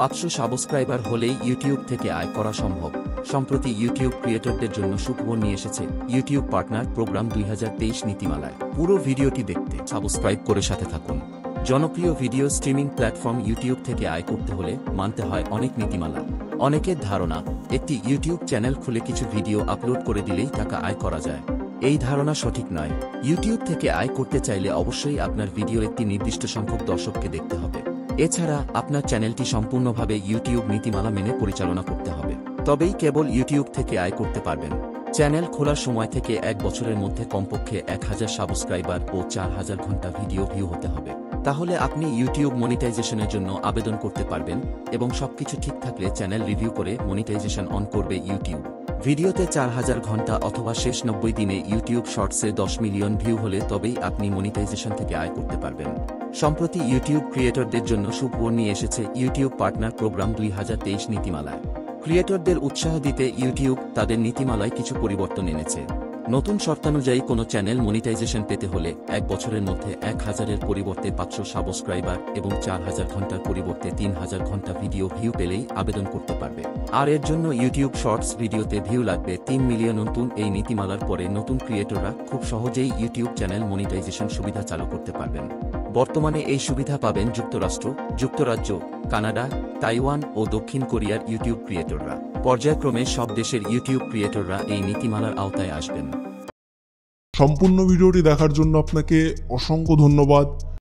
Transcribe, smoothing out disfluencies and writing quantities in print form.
500 subscriber হলেই YouTube থেকে আয় করা সম্ভব। সম্প্রতি ইউটিউব ক্রিয়েটরদের জন্য সুখবর নিয়ে এসেছে ইউটিউব পার্টনার প্রোগ্রাম 2023 নীতিমালায়। পুরো ভিডিওটি দেখতে সাবস্ক্রাইব করে সাথে থাকুন। জনপ্রিয় ভিডিও স্ট্রিমিং প্ল্যাটফর্ম ইউটিউব থেকে আয় করতে হলে মানতে হয় অনেক নীতিমালা। অনেকের ধারণা একটি ইউটিউব চ্যানেল খুলে কিছু ভিডিও আপলোড করে দিলেই টাকা আয় করা যায়। এই ধারণা সঠিক নয়। ইউটিউব থেকে আয় করতে চাইলে অবশ্যই আপনার ভিডিও একটি নির্দিষ্ট সংখ্যক দর্শককে দেখতে হবে। এছাড়া আপনার চ্যানেলটি সম্পূর্ণভাবে ইউটিউব নীতিমালা মেনে পরিচালনা করতে হবে, তবেই কেবল ইউটিউব থেকে আয় করতে পারবেন। চ্যানেল খোলার সময় থেকে 1 বছরের মধ্যে কমপক্ষে 1000 সাবস্ক্রাইবার ও 4000 ঘন্টা ভিডিও ভিউ হতে হবে। তাহলে আপনি ইউটিউব মনিটাইজেশনের জন্য আবেদন করতে পারবেন এবং সবকিছু ঠিক থাকলে চ্যানেল রিভিউ করে মনিটাইজেশন অন করবে ইউটিউব। ভিডিওতে 4000 ঘন্টা অথবা শেষ 90 দিনে ইউটিউব শর্টসে 10 মিলিয়ন ভিউ হলে তবেই আপনি মনিটাইজেশন থেকে আয় করতে পারবেন। সম্প্রতি ইউটিউব ক্রিয়েটরদের জন্য সুখবর নিয়ে এসেছে ইউটিউব পার্টনার প্রোগ্রাম 2023 নীতিমালায়। ক্রিয়েটরদের উৎসাহ দিতে ইউটিউব তাদের নীতিমালায় কিছু পরিবর্তন এনেছে। নতুন শর্তানুযায়ী কোনো চ্যানেল মনিটাইজেশন পেতে হলে 1 বছরের মধ্যে 1000-এর পরিবর্তে 500 সাবস্ক্রাইবার এবং 4000 ঘন্টার পরিবর্তে 3000 ঘন্টা ভিডিও ভিউ পেলেই আবেদন করতে পারবে। আর এর জন্য ইউটিউব শর্টস ভিডিওতে ভিউ লাগবে 3 মিলিয়ন। নতুন এই নীতিমালার পরে নতুন ক্রিয়েটররা খুব সহজেই ইউটিউব চ্যানেল মনিটাইজেশন সুবিধা চালু করতে পারবেন। বর্তমানে এই সুবিধা পাবেন যুক্তরাষ্ট্র, যুক্তরাজ্য, কানাডা, তাইওয়ান ও দক্ষিণ কোরিয়ার ইউটিউব ক্রিয়েটররা। পর্যায়ক্রমে সব দেশের ইউটিউব ক্রিয়েটররা এই নীতিমালার আওতায় আসবেন। সম্পূর্ণ ভিডিওটি দেখার জন্য আপনাকে অসংখ্য ধন্যবাদ।